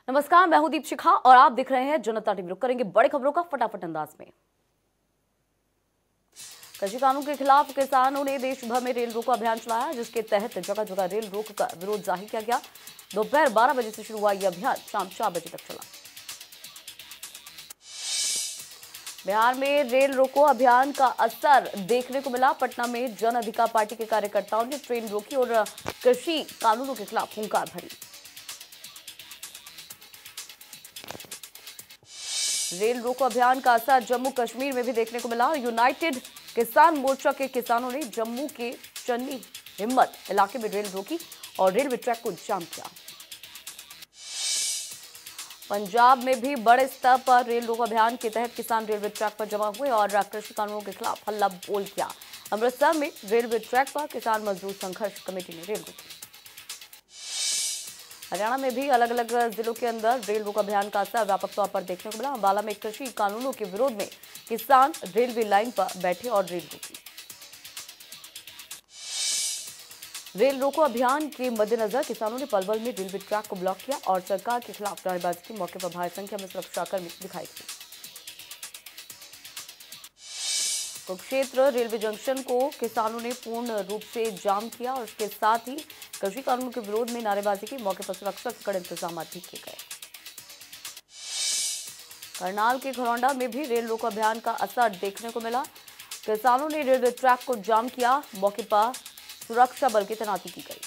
नमस्कार, मैं हूं दीपशिखा और आप देख रहे हैं जनता टीवी। रुक करेंगे बड़ी खबरों का फटाफट अंदाज में। कृषि कानून के खिलाफ किसानों ने देश भर में रेल रोको अभियान चलाया, जिसके तहत जगह जगह रेल रोक का विरोध जाहिर किया गया। दोपहर 12 बजे से शुरू हुआ यह अभियान शाम 4 बजे तक चला। बिहार में रेल रोको अभियान का असर देखने को मिला। पटना में जन अधिकार पार्टी के कार्यकर्ताओं ने ट्रेन रोकी और कृषि कानूनों के खिलाफ हुंकार भरी। रेल रोको अभियान का असर जम्मू कश्मीर में भी देखने को मिला। यूनाइटेड किसान मोर्चा के किसानों ने जम्मू के चन्नी हिम्मत इलाके में रेल रोकी और रेलवे ट्रैक को जाम किया। पंजाब में भी बड़े स्तर पर रेल रोको अभियान के तहत किसान रेलवे ट्रैक पर जमा हुए और कृषि कानूनों के खिलाफ हल्ला बोल किया। अमृतसर में रेलवे ट्रैक पर किसान मजदूर संघर्ष कमेटी ने रेल रोकी। हरियाणा में भी अलग अलग जिलों के अंदर रेल रोको अभियान का असर व्यापक तौर पर देखने को मिला। अंबाला में कृषि कानूनों के विरोध में किसान रेलवे लाइन पर बैठे और रेल रोकी। रेल रोको अभियान के मद्देनजर किसानों ने पलवल में रेलवे ट्रैक को ब्लॉक किया और सरकार के खिलाफ नारेबाजी की। मौके पर भारी संख्या में सुरक्षाकर्मी दिखाई दिए। कुरुक्षेत्र रेलवे जंक्शन को किसानों ने पूर्ण रूप से जाम किया और इसके साथ ही कृषि कानून के विरोध में नारेबाजी की। मौके पर सुरक्षा के कड़े इंतजाम भी किए गए। करनाल के घरौंडा में भी रेल रोको अभियान का असर देखने को मिला। किसानों ने रेलवे ट्रैक को जाम किया। मौके पर सुरक्षा बल की तैनाती की गई।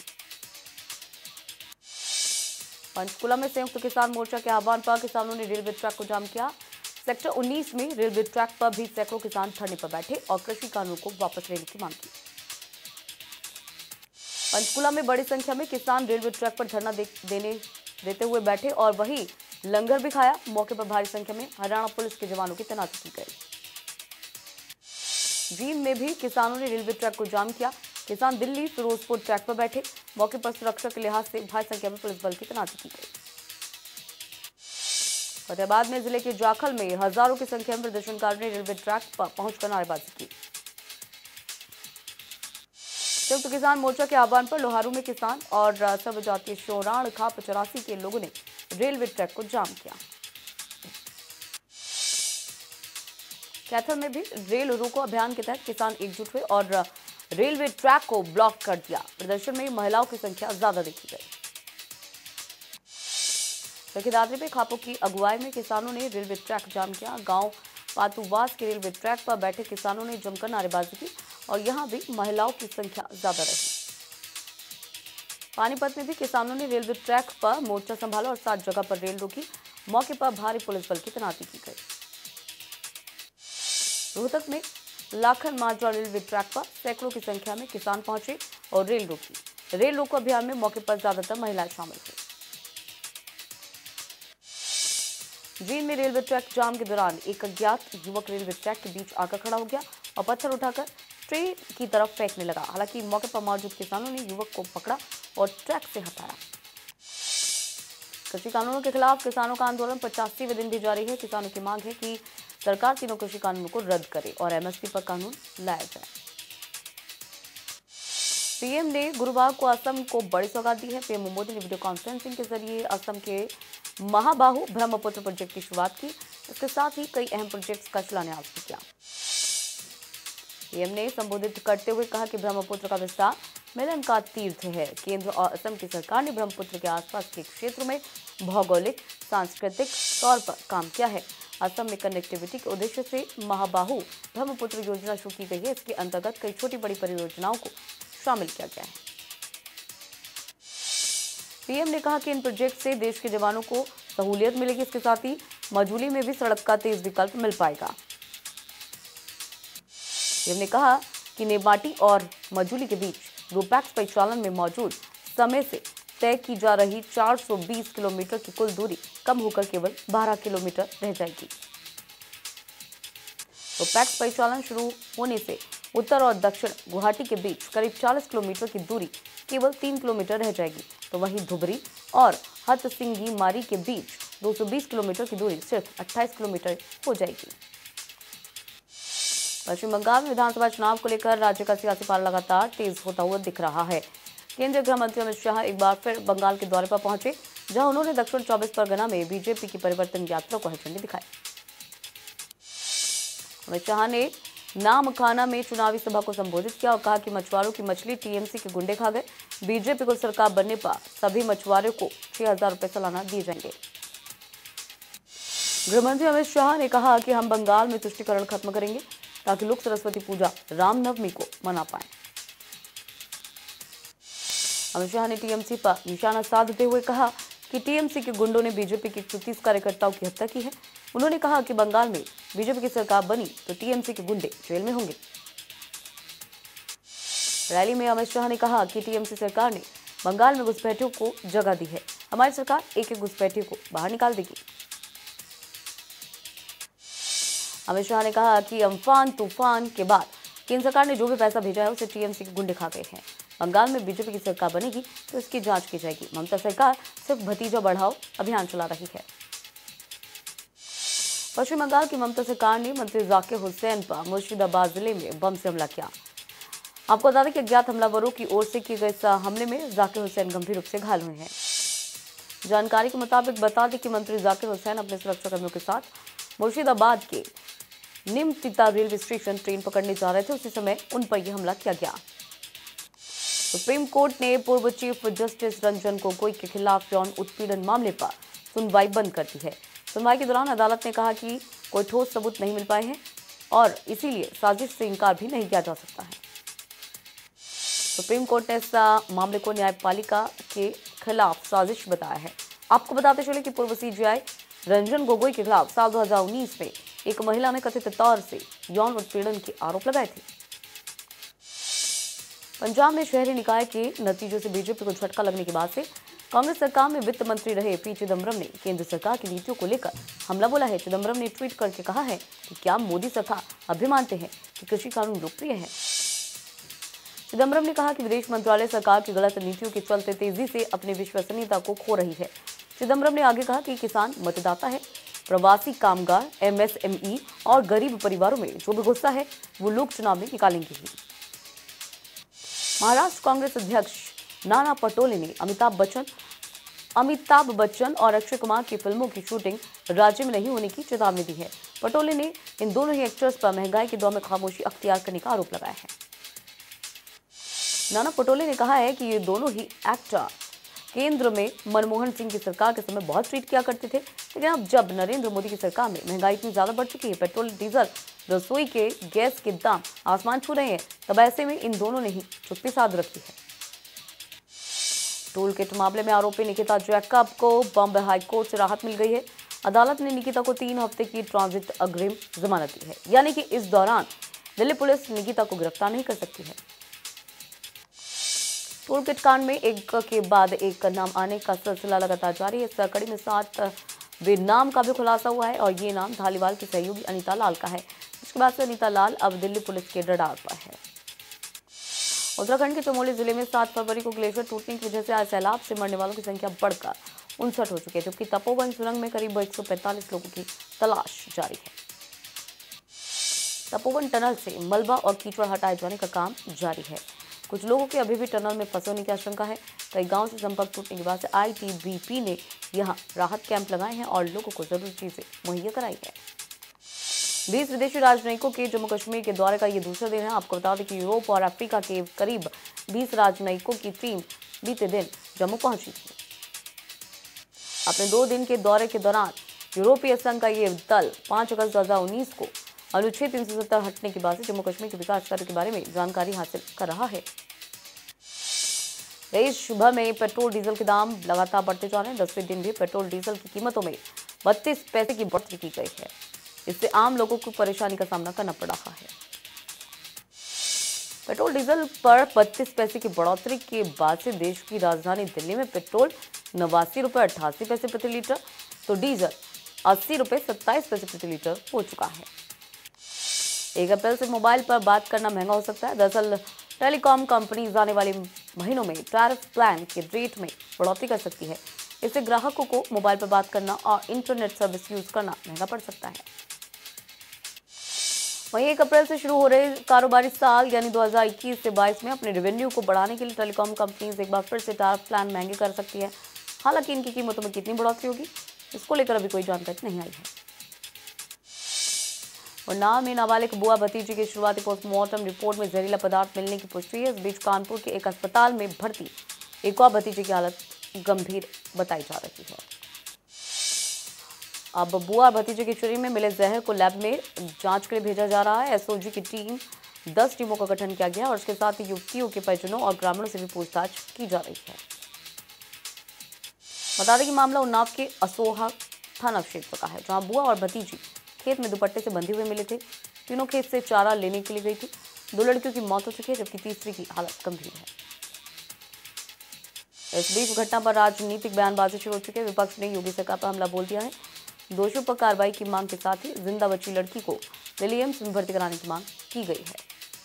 पंचकुला में संयुक्त किसान मोर्चा के आह्वान पर किसानों ने रेलवे ट्रैक को जाम किया। सेक्टर 19 में रेलवे ट्रैक पर भी सैकड़ों किसान धरने पर बैठे और कृषि कानून को वापस लेने की मांग की। पंचकुला में बड़ी संख्या में किसान रेलवे ट्रैक पर धरना देते हुए बैठे और वहीं लंगर भी खाया। मौके पर भारी संख्या में हरियाणा पुलिस के जवानों की तैनाती की गई। जींद में भी किसानों ने रेलवे ट्रैक को जाम किया। किसान दिल्ली फिरोजपुर ट्रैक पर बैठे। मौके पर सुरक्षा के लिहाज से भारी संख्या में पुलिस बल की तैनाती की गई। फतेहाबाद में जिले के जाखल में हजारों की संख्या में प्रदर्शनकारियों ने रेलवे ट्रैक पर पहुंचकर नारेबाजी की। संयुक्त किसान मोर्चा के आह्वान पर लोहारू में किसान और सर्व जातीय शोराण खाप 84 के लोगों ने रेलवे ट्रैक को जाम किया। कैथल में भी रेल रोको अभियान के तहत किसान एकजुट हुए और रेलवे ट्रैक को ब्लॉक कर दिया। प्रदर्शन में महिलाओं की संख्या ज्यादा देखी गई। दादरी में खापों की अगुवाई में किसानों ने रेलवे ट्रैक जाम किया। गांव पातुवास के रेलवे ट्रैक पर बैठे किसानों ने जमकर नारेबाजी की और यहां भी महिलाओं की संख्या ज्यादा रही। पानीपत में भी किसानों ने रेलवे ट्रैक पर मोर्चा संभाला और 7 जगह पर रेल रोकी। मौके पर भारी पुलिस बल की तैनाती की गई। रोहतक में लाखन माजरा रेलवे ट्रैक पर सैकड़ों की संख्या में किसान पहुंचे और रेल रोकी। रेल रोको अभियान में मौके पर ज्यादातर महिलाएं शामिल हुई। जींद में रेलवे ट्रैक जाम के दौरान एक अज्ञात युवक रेलवे ट्रैक के बीच आकर खड़ा हो गया और पत्थर उठाकर ट्रेन की तरफ फेंकने लगा। हालांकि मौके पर मौजूद किसानों ने युवक को पकड़ा और ट्रैक से हटाया। कृषि कानूनों के खिलाफ किसानों का आंदोलन 85वें दिन भी जारी है। किसानों की मांग है कि सरकार तीनों कृषि कानूनों को रद्द करे और एमएसपी पर कानून लाया जाए। पीएम ने गुरुवार को असम को बड़ी सौगात दी है। पीएम मोदी ने वीडियो कॉन्फ्रेंसिंग के जरिए असम के महाबाहु ब्रह्मपुत्र प्रोजेक्ट की शुरुआत की। इसके साथ ही कई अहम प्रोजेक्ट्स का शिलान्यास भी किया। पीएम ने संबोधित करते हुए कहा कि ब्रह्मपुत्र का विस्तार मिलन का तीर्थ है। केंद्र और असम की सरकार ने ब्रह्मपुत्र के आसपास के क्षेत्रों में भौगोलिक सांस्कृतिक तौर पर काम किया है। असम में कनेक्टिविटी के उद्देश्य से महाबाहु ब्रह्मपुत्र योजना शुरू की गई है। इसके अंतर्गत कई छोटी बड़ी परियोजनाओं को शामिल किया गया है। पीएम ने कहा कि इन प्रोजेक्ट से देश के जवानों को सहूलियत मिलेगी। इसके साथ ही मजूली में भी सड़क का तेज विकल्प मिल पाएगा। पीएम ने कहा कि नेमाटी और मजूली के बीच रोपैक्स परिचालन में मौजूद समय से तय की जा रही 420 किलोमीटर की कुल दूरी कम होकर केवल 12 किलोमीटर रह जाएगी। रोपैक्स परिचालन शुरू होने से उत्तर और दक्षिण गुवाहाटी के बीच करीब 40 किलोमीटर की दूरी केवल 3 किलोमीटर रह जाएगी, तो वहीं धुबरी और हतसिंगी मारी के बीच 220 किलोमीटर की दूरी सिर्फ 28 किलोमीटर हो जाएगी। पश्चिम बंगाल में विधानसभा चुनाव को लेकर राज्य का सियासी पारा लगातार तेज होता हुआ दिख रहा है। केंद्रीय गृह मंत्री अमित शाह एक बार फिर बंगाल के दौरे पर पहुंचे। जहां उन्होंने दक्षिण 24 परगना में बीजेपी की परिवर्तन यात्रा को हरी झंडी दिखाई। अमित शाह ने नाम खाना में चुनावी सभा को संबोधित किया और कहा कि मछुआरों की मछली टीएमसी के गुंडे खा गए। बीजेपी को सरकार बनने पर सभी मछुआरों को 6,000 रुपए सालाना दिए जाएंगे। गृहमंत्री अमित शाह ने कहा कि हम बंगाल में तुष्टीकरण खत्म करेंगे ताकि लोग सरस्वती पूजा रामनवमी को मना पाएं। अमित शाह ने टीएमसी पर निशाना साधते हुए कहा कि टीएमसी के गुंडों ने बीजेपी के 31 कार्यकर्ताओं की हत्या की है। उन्होंने कहा कि बंगाल में बीजेपी की सरकार बनी तो टीएमसी के गुंडे जेल में होंगे। रैली में अमित शाह ने कहा कि टीएमसी सरकार ने बंगाल में घुसपैठियों को जगह दी है। हमारी सरकार एक एक घुसपैठियों को बाहर निकाल देगी। अमित शाह ने कहा कि अम्फान तूफान के बाद केंद्र सरकार ने जो भी पैसा भेजा है उसे टीएमसी के गुंडे खा गए हैं। बंगाल में बीजेपी की सरकार बनेगी तो इसकी जांच की जाएगी। ममता सरकार सिर्फ भतीजा बढ़ाओ अभियान चला रही है। पश्चिम बंगाल की ममता सरकार ने मंत्री जाकिर हुसैन पर मुर्शिदाबाद जिले में बम से हमला किया। आपको बता दें कि अज्ञात हमलावरों की ओर से किए गए इस हमले में जाकिर हुसैन गंभीर रूप से घायल हुए हैं। जानकारी के मुताबिक बता दें कि मंत्री जाकिर हुसैन अपने सुरक्षाकर्मियों के साथ मुर्शिदाबाद के निमतिता रेलवे स्टेशन ट्रेन पकड़ने जा रहे थे। उसी समय उन पर यह हमला किया गया। सुप्रीम कोर्ट ने पूर्व चीफ जस्टिस रंजन गोगोई के खिलाफ यौन उत्पीड़न मामले पर सुनवाई बंद कर दी है। सुनवाई के दौरान अदालत ने कहा कि कोई ठोस सबूत नहीं मिल पाए हैं और इसीलिए साजिश से इनकार भी नहीं किया जा सकता है। सुप्रीम कोर्ट ने इस मामले को न्यायपालिका के खिलाफ साजिश बताया है। आपको बताते चले कि पूर्व सीजीआई रंजन गोगोई के खिलाफ साल 2019 में एक महिला ने कथित तौर से यौन उत्पीड़न के आरोप लगाए थे। पंजाब में शहरी निकाय के नतीजों से बीजेपी को झटका लगने के बाद से कांग्रेस सरकार में वित्त मंत्री रहे पी चिदम्बरम ने केंद्र सरकार की नीतियों को लेकर हमला बोला है। चिदम्बरम ने ट्वीट करके कहा है कि क्या मोदी सरकार अब भी मानते हैं कि कृषि कानून लोकप्रिय है। चिदम्बरम ने कहा कि विदेश मंत्रालय सरकार की गलत नीतियों के चलते तेजी से अपनी विश्वसनीयता को खो रही है। चिदम्बरम ने आगे कहा कि किसान मतदाता है, प्रवासी कामगार, एमएसएमई और गरीब परिवारों में जो भी गुस्सा है वो लोग चुनाव में निकालेंगे ही। महाराष्ट्र कांग्रेस अध्यक्ष नाना पटोले ने अमिताभ बच्चन और अक्षय कुमार की फिल्मों की शूटिंग राज्य में नहीं होने की चेतावनी दी है। पटोले ने इन दोनों ही एक्टर्स पर महंगाई के दौर में खामोशी अख्तियार करने का आरोप लगाया है। नाना पटोले ने कहा है कि ये दोनों ही एक्टर केंद्र में मनमोहन सिंह की सरकार के समय बहुत ट्वीट किया करते थे, लेकिन अब जब नरेंद्र मोदी की सरकार में महंगाई इतनी ज्यादा बढ़ चुकी है, पेट्रोल डीजल रसोई के गैस के दाम आसमान छू रहे हैं, तब ऐसे में इन दोनों ने ही चुप्पी साध रखी है। टोल किट मामले में आरोपी निकिता जैकब को बॉम्बे हाईकोर्ट से राहत मिल गई है। अदालत ने निकिता को 3 हफ्ते की ट्रांजिट अग्रिम जमानत दी है, यानी कि इस दौरान दिल्ली पुलिस निकिता को गिरफ्तार नहीं कर सकती है। टोल किट कांड में एक के बाद एक नाम आने का सिलसिला लगातार जारी है। इस कड़ी में 7वें नाम का भी खुलासा हुआ है और ये नाम धालीवाल की सहयोगी अनीता लाल का है। इसके बाद से अनीता लाल अब दिल्ली पुलिस के रडार पर है। उत्तराखंड के चमोली जिले में 7 फरवरी को ग्लेशियर टूटने की वजह से आज सैलाब से मरने वालों की संख्या बढ़कर 59 हो चुकी है, जबकि तपोवन सुरंग में करीब 145 लोगों की तलाश जारी है। तपोवन टनल से मलबा और कीचड़ हटाए जाने का काम जारी है। कुछ लोगों के अभी भी टनल में फंसे होने की आशंका है। कई गांव से संपर्क टूटने के बाद से आईटीबीपी ने यहां राहत कैंप लगाए हैं और लोगों को जरूरी चीजें मुहैया कराई है। 20 विदेशी राजनयिकों के जम्मू कश्मीर के दौरे का ये दूसरा दिन है। आपको बता दें कि यूरोप और अफ्रीका के करीब 20 राजनयिकों की टीम बीते दिन जम्मू पहुंची थी। अपने 2 दिन के दौरे के दौरान यूरोपीय संघ का ये दल 5 अगस्त 2019 को अनुच्छेद 370 हटने के बाद से जम्मू कश्मीर के विकास कार्यों के बारे में जानकारी हासिल कर रहा है। देश भर में पेट्रोल डीजल के दाम लगातार बढ़ते जा रहे हैं। 10वें दिन भी पेट्रोल डीजल की कीमतों में 32 पैसे की बढ़ोतरी की गई है। इससे आम लोगों को परेशानी का सामना करना पड़ रहा है। पेट्रोल डीजल पर 32 पैसे की बढ़ोतरी के बाद से देश की राजधानी दिल्ली में पेट्रोल 89 रुपये 88 पैसे प्रति लीटर तो डीजल 80 रुपये 27 पैसे प्रति लीटर हो चुका है। 1 अप्रैल से मोबाइल पर बात करना महंगा हो सकता है। दरअसल टेलीकॉम कंपनीज आने वाले महीनों में टैरिफ प्लान के रेट में बढ़ोतरी कर सकती है। इससे ग्राहकों को मोबाइल पर बात करना और इंटरनेट सर्विस यूज करना महंगा पड़ सकता है। वहीं 1 अप्रैल से शुरू हो रहे कारोबारी साल यानी 2021 से 22 में अपने रेवेन्यू को बढ़ाने के लिए टेलीकॉम कंपनीज एक बार फिर से टैरिफ प्लान महंगे कर सकती है। हालांकि इनकी कीमतों में कितनी बढ़ोतरी होगी, इसको लेकर अभी कोई जानकारी नहीं आई है। उन्नाव में नाबालिग बुआ भतीजी की शुरुआती पोस्टमार्टम रिपोर्ट में जहरीला पदार्थ मिलने की पुष्टि है। इस बीच कानपुर के एक अस्पताल में भर्ती एक और भतीजे की हालत गंभीर बताई जा रही है। अब बुआ भतीजे के शरीर में मिले जहर को लैब में जांच के लिए भेजा जा रहा है। एसओजी की टीम 10 टीमों का गठन किया गया और उसके साथ ही युवतियों के परिजनों और ग्रामीणों से भी पूछताछ की जा रही है। बता दें कि मामला उन्नाव के असोहा थाना क्षेत्र का है, जहां बुआ और भतीजी खेत में दुपट्टे से बंधे हुए मिले थे। तीनों खेत से चारा लेने के लिए गई थी। 2 लड़कियों की मौत हो चुकी है, जबकि तीसरी की हालत गंभीर है। इस बीच घटना पर राजनीतिक बयानबाजी शुरू हो चुकी है। विपक्ष ने योगी सरकार पर हमला बोल दिया है। दोषियों पर कार्रवाई की मांग के साथ ही जिंदा बची लड़की को दिल्ली एम्स में भर्ती कराने की मांग की गई है।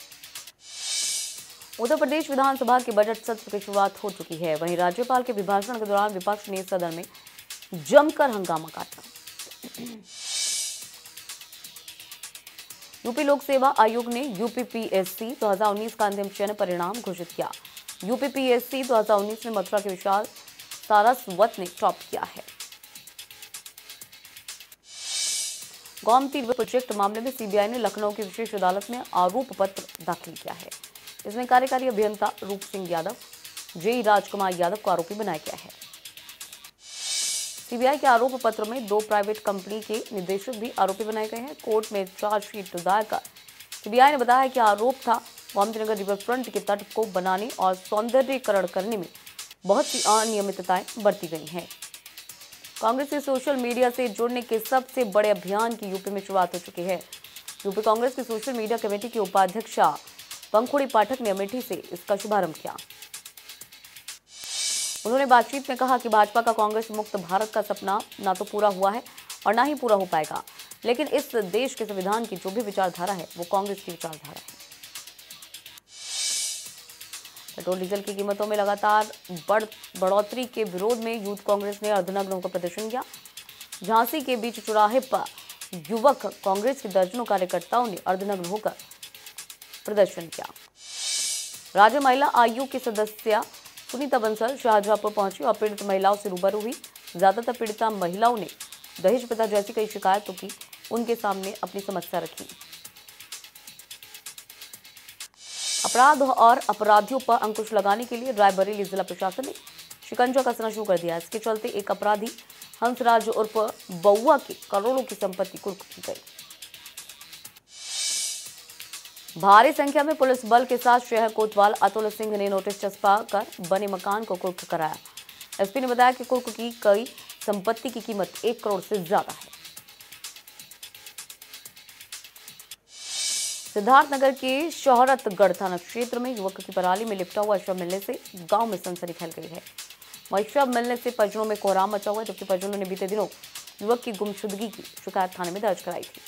उत्तर प्रदेश विधानसभा के बजट सत्र की शुरुआत हो चुकी है। वहीं राज्यपाल के अभिभाषण के दौरान विपक्ष ने सदन में जमकर हंगामा काटा। यूपी लोक सेवा आयोग ने यूपीपीएससी 2019 का अंतिम चयन परिणाम घोषित किया। यूपीपीएससी 2019 में मथुरा के विशाल सारस्वत ने टॉप किया है। गोमती प्रोजेक्ट मामले में सीबीआई ने लखनऊ की विशेष अदालत में आरोप पत्र दाखिल किया है। इसमें कार्यकारी अभियंता रूप सिंह यादव, जेई राजकुमार यादव को आरोपी बनाया गया है। सीबीआई के आरोप पत्र में 2 प्राइवेट कंपनी के निदेशक भी आरोपी बनाए गए हैं। कोर्ट में चार्जशीट दायर कर सीबीआई ने बताया कि आरोप था गोमती नगर रिवर फ्रंट के तट को बनाने और सौंदर्यीकरण करने में बहुत सी अनियमितताएं बरती गई हैं। कांग्रेस के सोशल मीडिया से जुड़ने के सबसे बड़े अभियान की यूपी में शुरुआत हो चुकी है। यूपी कांग्रेस की सोशल मीडिया कमेटी की उपाध्यक्षा पंखुड़ी पाठक ने अमेठी से इसका शुभारंभ किया। उन्होंने बातचीत में कहा कि भाजपा का कांग्रेस मुक्त भारत का सपना ना तो पूरा हुआ है और ना ही पूरा हो पाएगा, लेकिन इस देश के संविधान की जो भी विचारधारा है वो कांग्रेस की विचारधारा है। पेट्रोल डीजल की कीमतों में लगातार बढ़ोतरी के विरोध में यूथ कांग्रेस ने अर्धनग्न होकर प्रदर्शन किया। झांसी के बीच चौराहे पर युवक कांग्रेस के दर्जनों कार्यकर्ताओं ने अर्धनग्न होकर प्रदर्शन किया। राज्य महिला आयोग की सदस्य सुनीता बंसल शाहजहांपुर पहुंची और पीड़ित महिलाओं से रूबरू हुई। ज्यादातर पीड़िता महिलाओं ने दहेज प्रथा जैसी कई शिकायतों की उनके सामने अपनी समस्या रखी। अपराध और अपराधियों पर अंकुश लगाने के लिए रायबरेली जिला प्रशासन ने शिकंजा कसना शुरू कर दिया। इसके चलते एक अपराधी हंसराज उर्फ बउआ की करोड़ों की संपत्ति कुर्क की गई। भारी संख्या में पुलिस बल के साथ शहर कोतवाल अतुल सिंह ने नोटिस चस्पा कर बने मकान को कुर्क कराया। एसपी ने बताया कि कुर्क की कई संपत्ति की कीमत 1 करोड़ से ज्यादा है। सिद्धार्थनगर के शोहरतगढ़ थाना क्षेत्र में युवक की पराली में लिपटा हुआ शव मिलने से गांव में सनसनी फैल गई है। वहीं शव मिलने से परिजनों में कोहराम मचा हुआ, जबकि परिजनों ने बीते दिनों युवक की गुमशुदगी की शिकायत थाने में दर्ज कराई थी।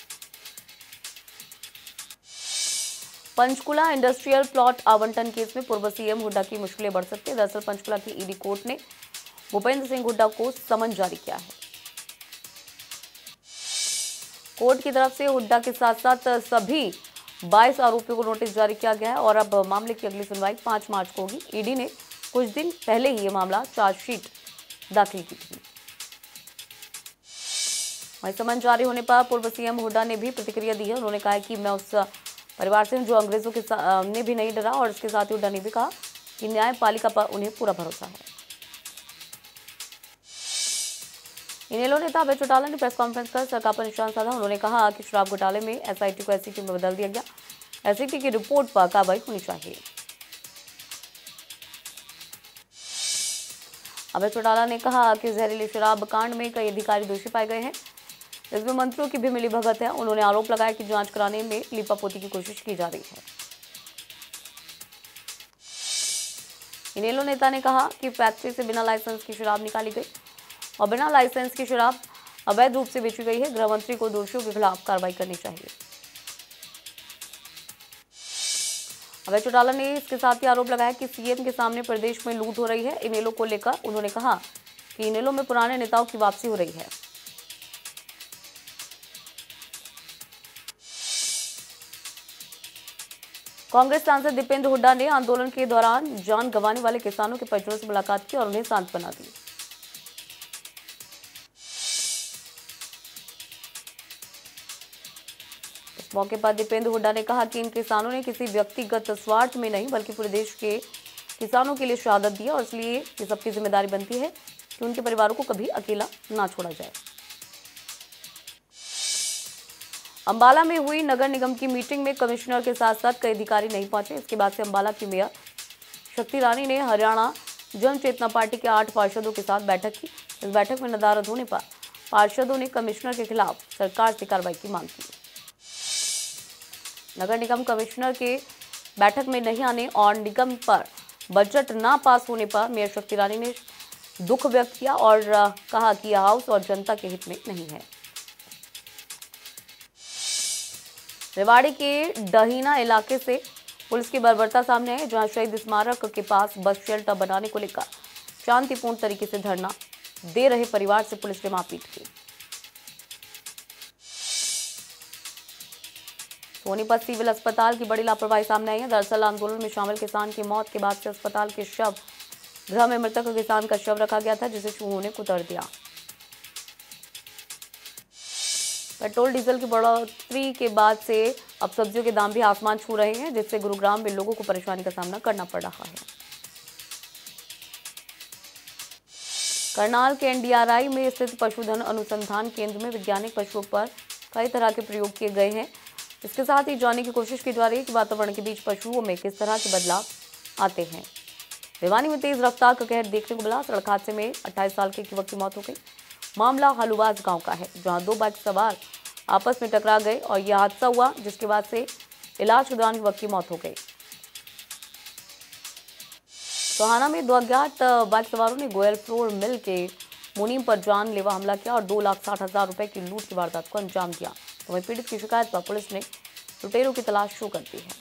पंचकुला इंडस्ट्रियल प्लॉट आवंटन केस में पूर्व सीएम हुड्डा की मुश्किलें बढ़ सकती है। दरअसल पंचकुला की ईडी कोर्ट ने भूपेंद्र सिंह हुड्डा को समन जारी किया है। कोर्ट की तरफ से हुड्डा के साथ साथ सभी 22 आरोपियों को नोटिस जारी किया गया है और अब मामले की अगली सुनवाई 5 मार्च को होगी। ईडी ने कुछ दिन पहले ही ये मामला चार्जशीट दाखिल की थी। वहीं समन जारी होने पर पूर्व सीएम हुड्डा ने भी प्रतिक्रिया दी है। उन्होंने कहा कि मैं उस परिवार से जो अंग्रेजों के सामने भी नहीं डरा और इसके साथ ही हुड्डा ने भी कहा कि न्यायपालिका पर उन्हें पूरा भरोसा है। इनेलो नेता अभय चौटाला ने प्रेस कॉन्फ्रेंस कर सरकार पर निशान साधा। उन्होंने कहा कि शराब घोटाले में एसआईटी को एसआईटी में बदल दिया गया। एसआईटी की रिपोर्ट पर कार्रवाई होनी चाहिए। अभय चौटाला ने कहा कि जहरीली शराब कांड में कई अधिकारी दोषी पाए गए हैं। इसमें मंत्रियों की भी मिलीभगत है। उन्होंने आरोप लगाया कि जांच कराने में लीपापोती की कोशिश की जा रही है। इनेलो नेता ने कहा कि फैक्ट्री से बिना लाइसेंस की शराब निकाली गई और बिना लाइसेंस की शराब अवैध रूप से बेची गई है। गृह मंत्री को दोषियों के खिलाफ कार्रवाई करनी चाहिए। अभय चौटाला ने इसके साथ ही आरोप लगाया कि सीएम के सामने प्रदेश में लूट हो रही है। इनेलो को लेकर उन्होंने कहा कि इनेलो में पुराने नेताओं की वापसी हो रही है। कांग्रेस सांसद दीपेंद्र हुड्डा ने आंदोलन के दौरान जान गंवाने वाले किसानों के परिजनों से मुलाकात की और उन्हें सांत्वना दी। मौके पर दीपेंद्र हुड्डा ने कहा कि इन किसानों ने किसी व्यक्तिगत स्वार्थ में नहीं बल्कि पूरे देश के किसानों के लिए शहादत दी और इसलिए ये सबकी जिम्मेदारी बनती है कि उनके परिवारों को कभी अकेला ना छोड़ा जाए। अंबाला में हुई नगर निगम की मीटिंग में कमिश्नर के साथ साथ कई अधिकारी नहीं पहुंचे। इसके बाद से अंबाला की मेयर शक्ति रानी ने हरियाणा जन चेतना पार्टी के 8 पार्षदों के साथ बैठक की। इस बैठक में नदारद होने पर पार्षदों ने कमिश्नर के खिलाफ सरकार से कार्रवाई की मांग की। नगर निगम कमिश्नर के बैठक में नहीं आने और निगम पर बजट ना पास होने पर मेयर शक्ति रानी ने दुख व्यक्त किया और कहा कि यह हाउस और जनता के हित में नहीं है। रेवाड़ी के डहीना इलाके से पुलिस की बर्बरता सामने है, जहां शहीद स्मारक के पास बस शेल्टर बनाने को लेकर शांतिपूर्ण तरीके से धरना दे रहे परिवार से पुलिस ने मारपीट की। सोनीपत सिविल अस्पताल की बड़ी लापरवाही सामने आई है। दरअसल आंदोलन में शामिल किसान की मौत के बाद से अस्पताल के शव गृह में मृतक किसान का शव रखा गया था, जिसे चूहों ने कुतर दिया। पेट्रोल डीजल की बढ़ोतरी के बाद से अब सब्जियों के दाम भी आसमान छू रहे हैं, जिससे गुरुग्राम में लोगों को परेशानी का सामना करना पड़ रहा है। करनाल के एनडीआरआई में स्थित पशुधन अनुसंधान केंद्र में वैज्ञानिक पशुओं पर कई तरह के प्रयोग किए गए हैं। इसके साथ ही जानने की कोशिश की जा रही है कि वातावरण के बीच पशुओं में किस तरह के बदलाव आते हैं। भिवानी में तेज रफ्तार का कहर देखने को मिला। सड़क हादसे में 28 साल के एक युवक की मौत हो गई। मामला हलुवास गांव का है, जहां 2 बाइक सवार आपस में टकरा गए और यह हादसा हुआ, जिसके बाद से इलाज के दौरान युवक की मौत हो गई। सोहाना में 2 अज्ञात बाइक सवारों ने गोयल फ्लोर मिल के मुनीम पर जानलेवा हमला किया और 2,60,000 रुपए की लूट की वारदात को अंजाम दिया। तो वहीं पीड़ित की शिकायत पर पुलिस ने लुटेरों की तलाश शुरू कर दी है।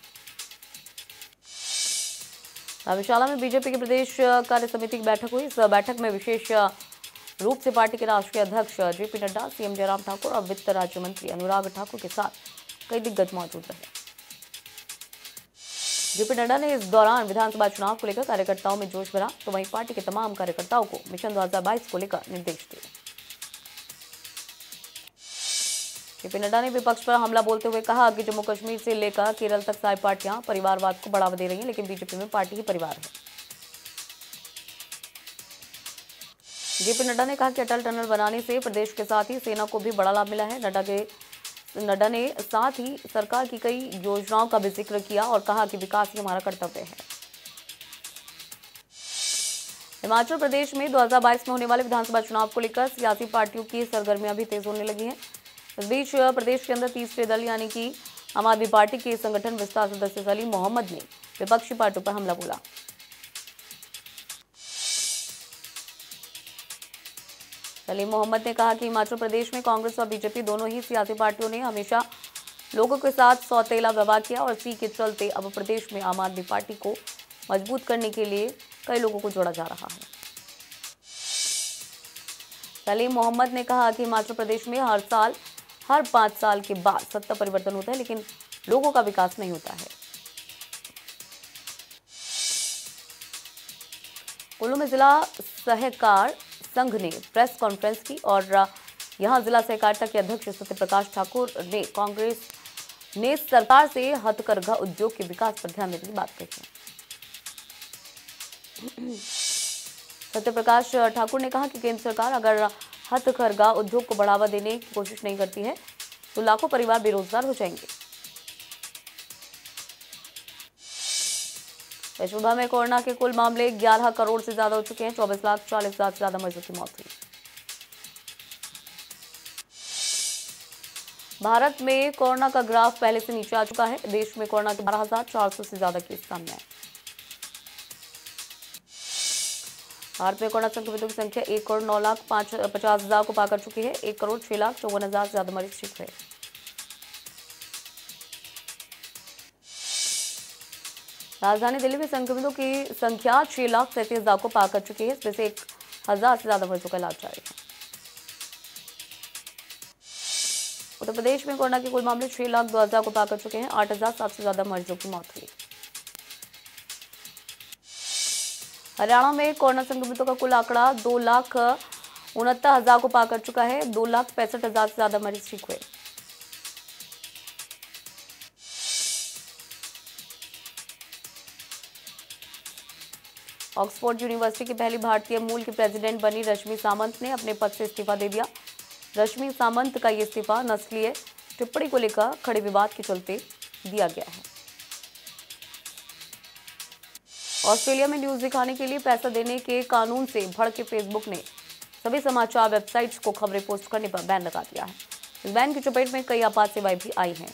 धर्मशाला में बीजेपी के प्रदेश कार्य समिति की बैठक हुई। इस बैठक में विशेष रूप से पार्टी के राष्ट्रीय अध्यक्ष जेपी नड्डा, सीएम जयराम ठाकुर और वित्त राज्य मंत्री अनुराग ठाकुर के साथ कई दिग्गज मौजूद रहे। जेपी नड्डा ने इस दौरान विधानसभा चुनाव को लेकर कार्यकर्ताओं में जोश भरा, तो वहीं पार्टी के तमाम कार्यकर्ताओं को मिशन 2022 को लेकर निर्देश दिए। जेपी नड्डा ने विपक्ष पर हमला बोलते हुए कहा कि जम्मू कश्मीर से लेकर केरल तक सारी पार्टियां परिवारवाद को बढ़ावा दे रही हैं, लेकिन बीजेपी में पार्टी ही परिवार है। जेपी नड्डा ने कहा कि अटल टनल बनाने से प्रदेश के साथ ही सेना को भी बड़ा लाभ मिला है। नड्डा ने साथ ही सरकार की कई योजनाओं का भी जिक्र किया और कहा कि विकास ही हमारा कर्तव्य है। हिमाचल प्रदेश में 2022 में होने वाले विधानसभा चुनाव को लेकर सियासी पार्टियों की सरगर्मियां भी तेज होने लगी हैं। इस बीच प्रदेश के अंदर तीसरे दल यानी कि आम आदमी पार्टी के संगठन विस्तार सदस्य सलीम मोहम्मद ने विपक्षी पार्टियों पर हमला बोला। सलीम मोहम्मद ने कहा कि हिमाचल प्रदेश में कांग्रेस और बीजेपी दोनों ही सियासी पार्टियों ने हमेशा लोगों के साथ सौतेला व्यवहार किया और इसी के चलते अब प्रदेश में आम आदमी पार्टी को मजबूत करने के लिए कई लोगों को जोड़ा जा रहा है। सलीम मोहम्मद ने कहा कि हिमाचल प्रदेश में हर 5 साल के बाद सत्ता परिवर्तन होता है, लेकिन लोगों का विकास नहीं होता है। कुल्लू में जिला सहकार संघ ने प्रेस कॉन्फ्रेंस की और यहां जिला सहकारिता के अध्यक्ष सत्यप्रकाश ठाकुर ने कांग्रेस ने सरकार से हथकरघा उद्योग के विकास पर ध्यान देने की बात कही। सत्यप्रकाश ठाकुर ने कहा कि केंद्र सरकार अगर हथकरघा उद्योग को बढ़ावा देने की कोशिश नहीं करती है तो लाखों परिवार बेरोजगार हो जाएंगे। विश्व भर में कोरोना के कुल मामले 11 करोड़ से ज्यादा हो चुके हैं। 24,40,000 से ज्यादा मरीजों की मौत हुई। भारत में कोरोना का ग्राफ पहले से नीचे आ चुका है। देश में कोरोना के 12,400 से ज्यादा केस सामने आए। भारत में कोरोना संक्रमितों की संख्या 1,09,50,000 को पार कर चुकी है। 1,06,54,000 से ज्यादा मरीज ठीक हुए। राजधानी दिल्ली में संक्रमितों की संख्या 6,37,000 को पार कर चुकी है। इसमें से 1,000 से ज्यादा मरीजों का इलाज जारी है। उत्तर प्रदेश में कोरोना के कुल मामले 6,02,000 को पार कर चुके हैं। 8,007 से ज्यादा मरीजों की मौत हुई। हरियाणा में कोरोना संक्रमितों का कुल आंकड़ा 2,69,000 को पार कर चुका है। 2,65,000 से ज्यादा मरीज ठीक हुए। ऑक्सफोर्ड यूनिवर्सिटी की पहली भारतीय मूल की प्रेसिडेंट बनी रश्मि सामंत ने अपने पद से इस्तीफा दे दिया। रश्मि सामंत का ये इस्तीफा नस्लीय टिप्पणी को लेकर खड़े विवाद के चलते दिया गया है। ऑस्ट्रेलिया में न्यूज दिखाने के लिए पैसा देने के कानून से भड़के फेसबुक ने सभी समाचार वेबसाइट्स को खबरें पोस्ट करने पर बैन लगा दिया है। इस बैन की चपेट में कई आपात सेवाएं भी आई हैं।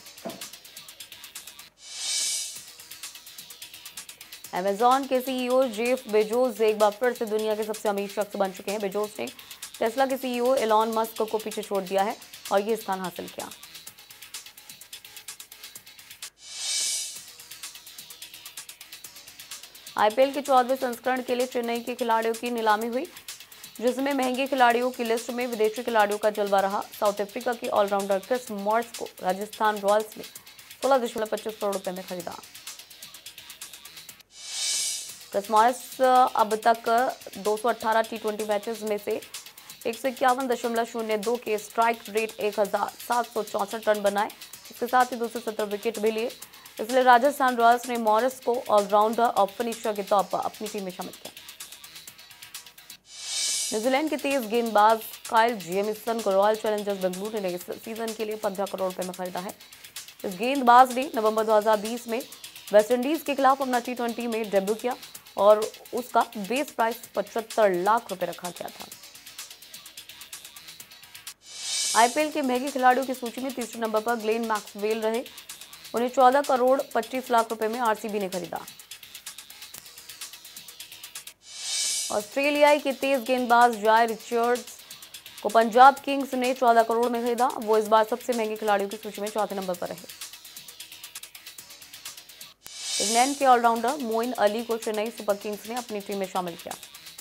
अमेजॉन के सीईओ जेफ बेजोस एक बार फिर से दुनिया के सबसे अमीर शख्स बन चुके हैं। बेजोस ने टेस्ला के सीईओ एलॉन मस्क को पीछे छोड़ दिया है और ये स्थान हासिल किया। आईपीएल के 14वें संस्करण के लिए चेन्नई के खिलाड़ियों की नीलामी हुई, जिसमें महंगे खिलाड़ियों की लिस्ट में विदेशी खिलाड़ियों का जलवा रहा। साउथ अफ्रीका के ऑलराउंडर क्रिस मॉरिस को राजस्थान रॉयल्स ने 16.25 करोड़ रुपए में खरीदा। क्रिस मॉरिस अब तक 218 टी20 मैचेस में से 151.02 के स्ट्राइक रेट 1764 रन बनाए। इसके साथ ही 270 विकेट भी लिए। इसलिए राजस्थान रॉयल्स ने मॉरिस को ऑलराउंडर और फिनिशर के तौर पर अपनी टीम में शामिल किया। न्यूजीलैंड के तेज गेंदबाज काइल जेमिसन को रॉयल चैलेंजर्स बेंगलुरु ने इस सीजन के लिए 15 करोड़ रुपए में खरीदा है। इस गेंदबाज ने नवंबर 2020 में वेस्टइंडीज के खिलाफ अपना टी20 में डेब्यू किया और उसका बेस प्राइस 75 लाख रुपए रखा गया था। आईपीएल के महंगे खिलाड़ियों की सूची में तीसरे नंबर पर ग्लेन मैक्सवेल रहे। उन्हें 14 करोड़ 25 लाख रुपए में आरसीबी ने खरीदा। ऑस्ट्रेलियाई के तेज गेंदबाज जॉय रिचर्ड्स को पंजाब किंग्स ने 14 करोड़ में खरीदा। वो इस बार सबसे महंगे खिलाड़ियों की सूची में चौथे नंबर पर रहे। इंग्लैंड के ऑलराउंडर मोइन अली को चेन्नई सुपर किंग्स ने अपनी टीम में शामिल किया।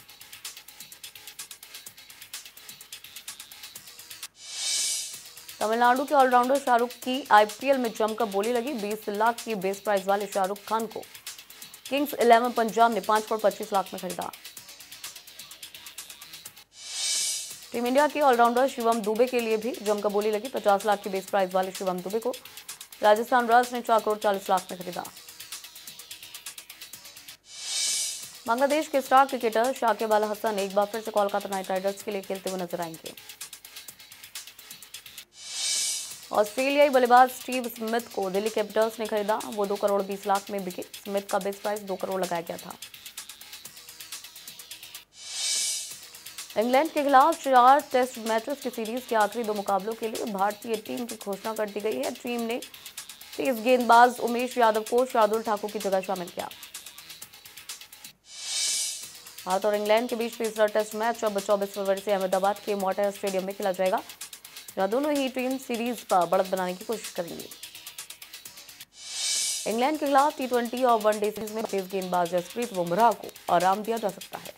तमिलनाडु के ऑलराउंडर शाहरुख की आईपीएल में जमकर बोली लगी। 20 लाख की बेस प्राइस वाले शाहरुख खान को किंग्स 11 पंजाब ने 5 करोड़ 25 लाख में खरीदा। टीम इंडिया के ऑलराउंडर शिवम दुबे के लिए भी जमकर बोली लगी। 50 लाख की बेस प्राइस वाले शिवम दुबे को राजस्थान रॉयल्स ने 4 करोड़ 40 लाख में खरीदा। बांग्लादेश के स्टार क्रिकेटर शाकिब अल हसन एक बार फिर से कोलकाता नाइट राइडर्स के लिए खेलते हुए नजर आएंगे। ऑस्ट्रेलियाई बल्लेबाज स्टीव स्मिथ को दिल्ली कैपिटल्स ने खरीदा। वो 2 करोड़ 20 लाख में बिके। स्मिथ का बेस प्राइस 2 करोड़ लगाया गया था। इंग्लैंड के खिलाफ 4 टेस्ट मैचेस की सीरीज के आखिरी 2 मुकाबलों के लिए भारतीय टीम की घोषणा कर दी गई है। टीम ने तेज गेंदबाज उमेश यादव को शार्दुल ठाकुर की जगह शामिल किया। भारत और इंग्लैंड के बीच तीसरा टेस्ट मैच अब 24 फरवरी से अहमदाबाद के मोटेरा स्टेडियम में खेला जाएगा, जहां दोनों ही टीम सीरीज पर बढ़त बनाने की कोशिश करेंगी। इंग्लैंड के खिलाफ टी20 और वनडे सीरीज में तेज गेंदबाज जसप्रीत बुमराह को आराम दिया जा सकता है।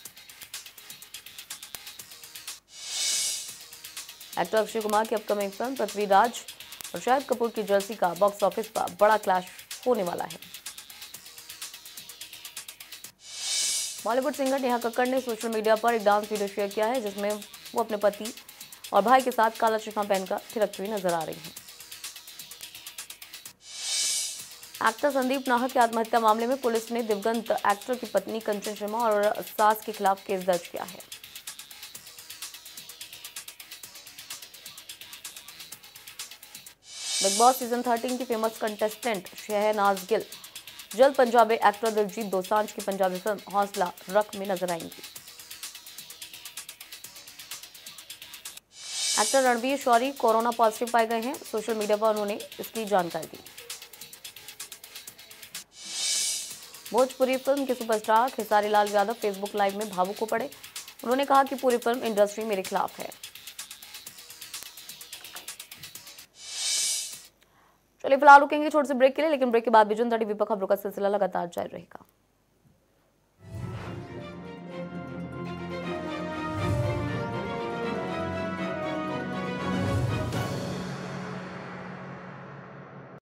एक्टर अक्षय कुमार की अपकमिंग फिल्म पृथ्वीराज और शाहिद कपूर की जर्सी का बॉक्स ऑफिस पर बड़ा क्लैश होने वाला है। बॉलीवुड सिंगर नेहा कक्कड़ ने सोशल मीडिया पर एक डांस वीडियो शेयर किया है, जिसमें वो अपने पति और भाई के साथ काला चश्मा पहनकर थिरकती हुई नजर आ रही हैं। एक्टर संदीप नाहर की आत्महत्या मामले में पुलिस ने दिवंगत एक्टर की पत्नी कंचन शर्मा और सास के खिलाफ केस दर्ज किया है। बिग बॉस सीजन 13 की फेमस कंटेस्टेंट शहनाज गिल जल्द पंजाबी एक्टर दिलजीत दोसांझ की पंजाबी फिल्म हौसला रख में नजर आएंगी। Actor Ranvir Shorey corona positive पाए गए हैं। सोशल मीडिया पर उन्होंने इसकी जानकारी दी। भोजपुरी फिल्म के superstar Khesari Lal Yadav Facebook live में भावुक हो पड़े। उन्होंने कहा कि पूरी फिल्म इंडस्ट्री मेरे खिलाफ है। चलिए फिलहाल रुकेंगे छोटे से ब्रेक के लिए, लेकिन ब्रेक के बाद भी जनता टीवी पर खबरों का सिलसिला लगातार जारी रहेगा।